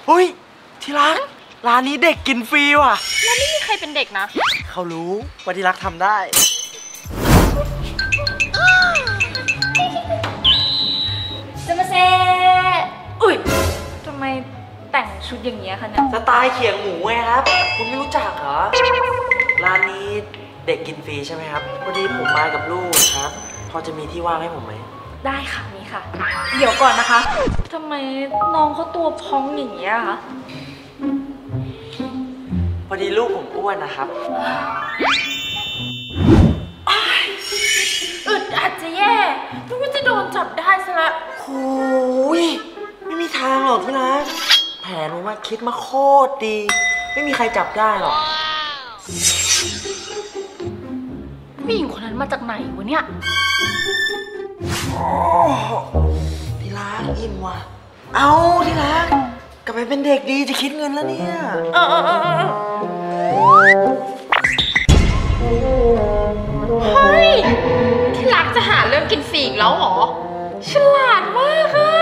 ฮ้ยที่รักร้านนี้เด็กกินฟรีว่ะแล้วไม่มีใครเป็นเด็กนะเขารู้ว่าที่รักทำได้จะมาเซอุ้ยทำไมแต่งชุดอย่างเงี้ยคะเนี่ยสไตล์เขียงหมูไงครับคุณไม่รู้จักเหรอร้านนี้เด็กกินฟรีใช่ไหมครับพอดีผมมากับลูกครับพอจะมีที่ว่างให้ผมไหมได้ค่ะมีค่ะเดี๋ยวก่อนนะคะทำไมน้องเขาตัวพองอย่างเงี้ยคะพอดีลูกผมอ้วนนะครับอึดอัดจะแย่นึกว่าจะโดนจับได้ซะละโอ้ยไม่มีทางหรอกที่รักแผนผมว่าคิดมาโคตรดีไม่มีใครจับได้หรอกผู้หญิงคนนั้นมาจากไหนวะเนี่ยที่รักอิ่มว่ะเอาที่รักกลับไปเป็นเด็กดีจะคิดเงินแล้วเนี่ยเฮ้ยที่รักจะหาเรื่องกินฟรีอีกแล้วเหรอฉลาดมากค่ะ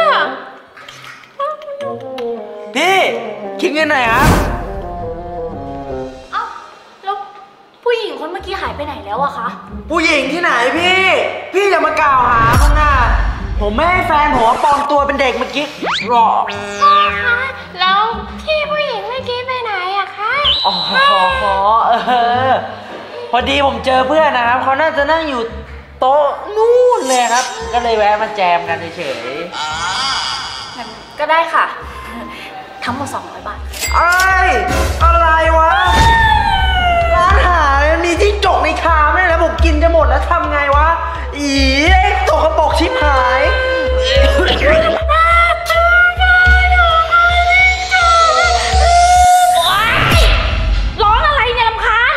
พี่คิดเงินหน่อยครับเอ้าแล้วผู้หญิงคนเมื่อกี้หายไปไหนแล้วอะคะผู้หญิงที่ไหนพี่อย่ามากล่าวหาเขานะผมไม่ให้แฟนผมปลอมตัวเป็นเด็กเมื่อกี้หรอกแล้วที่ผู้หญิงเมื่อกี้ไปไหนอะคะอ๋อพอดีผมเจอเพื่อนนะครับเขาน่าจะนั่งอยู่โต๊ะนู่นเลยครับก็เลยแวะมาแจมกันเฉยก็ได้ค่ะทั้งหมด200 บาทอะไรวะร้านอาหารมีที่จกในชามด้วยนะผมกินจะหมดแล้วทำไงวะไอ้ตกกระปกชิบหายร้องอะไรเนี่ยรำคาญ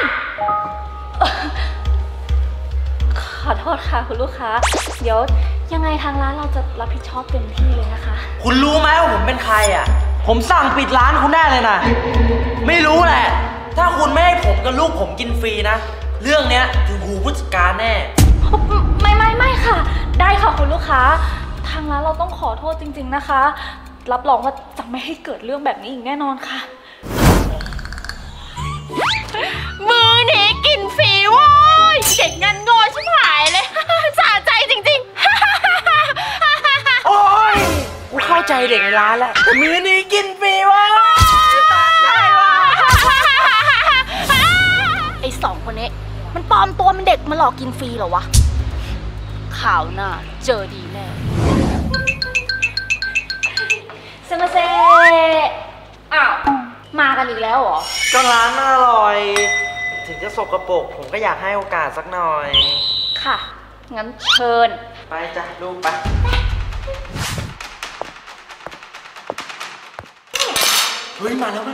ขอโทษค่ะคุณลูกค้าเดี๋ยวยังไงทางร้านเราจะรับผิดชอบเต็มที่เลยนะคะคุณรู้ไหมว่าผมเป็นใครอ่ะผมสั่งปิดร้านคุณได้เลยนะไม่รู้แหละถ้าคุณไม่ให้ผมกับลูกผมกินฟรีนะเรื่องเนี้ยถึงหูผู้จัดการแน่ไม่ค่ะได้ค่ะคุณลูกค้าทางร้านเราต้องขอโทษจริงๆนะคะรับรองว่าจะไม่ให้เกิดเรื่องแบบนี้อีกแน่นอนค่ะมือนี้กินฟรีโว้ยเด็กงันโง่ชิบหายเลยสะใจจริงๆโอ้ยกูเข้าใจเด็กในร้านแล้วมือนี้กินฟรีวะตายว่ะไอ้2 คนนี้มันปลอมตัวเป็นเด็กมาหลอกกินฟรีเหรอวะข่าวหน้าเจอดีแน่เซมาเซอ้าวมากันอีกแล้วเหรอก็ร้านอร่อยถึงจะสกปรกผมก็อยากให้โอกาสสักหน่อยค่ะงั้นเชิญไปจ้ะลูกไปเฮ้ยมาแล้ว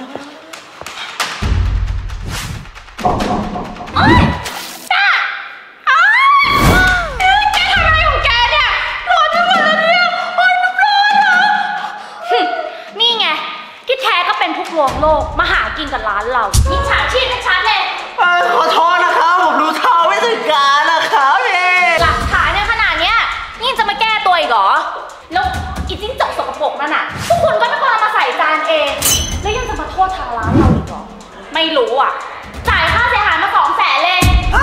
ลวงโลกมาหากินกับร้านเรามิจฉาชีพชัดเลยขอโทษนะครับผมรู้เท่าไม่ถึงการนะครับหลักฐานเนี่ยขนาดเนี้ยนี่จะมาแก้ตัวอีกเหรอแล้วอีจิ้งจกสกปรกนั่นน่ะทุกคนก็ไม่ควรเอามาใส่จานเองแล้วยังจะมาโทษทางร้านเราอีกเหรอไม่รู้อ่ะจ่ายค่าเสียหายมา200,000เลย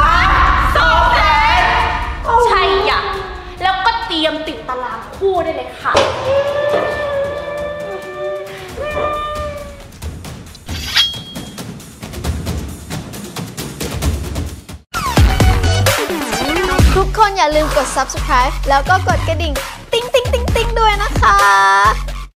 200,000ใช่อ่ะแล้วก็เตรียมติดตารางคู่ได้เลยค่ะทุกคนอย่าลืมกด subscribe แล้วก็กดกระดิ่งติ๊งๆๆๆด้วยนะคะ